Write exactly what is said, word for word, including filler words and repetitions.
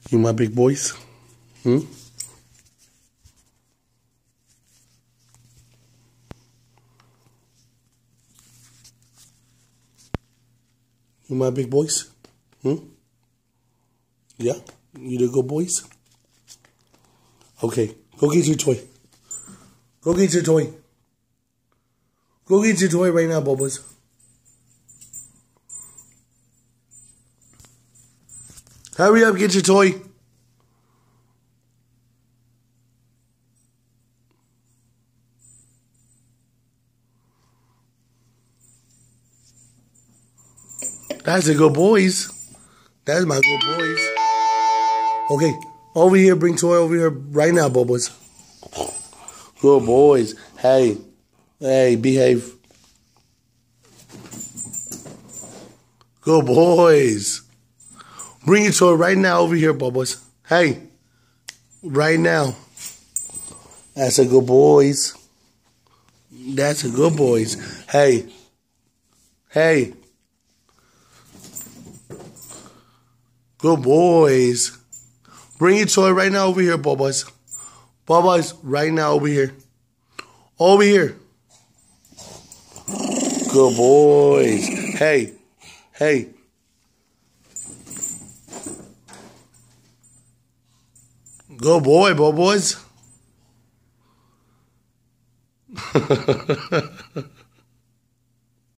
You my big boys? Hmm? You my big boys? Hmm? Yeah? You the good boys? Okay, go get your toy. Go get your toy. Go get your toy right now, Bubbles. Hurry up, get your toy. That's the good boys. That's my good boys. Okay, over here, bring toy over here right now, Bubbles. Good boys. Hey, hey, behave. Good boys. Bring your toy right now over here, Bubbles. Hey, right now. That's a good boys. That's a good boys. Hey, hey. Good boys. Bring your toy right now over here, Bubbles. Bubbles, right now over here. Over here. Good boys. Hey, hey. Good boy, Bubbles.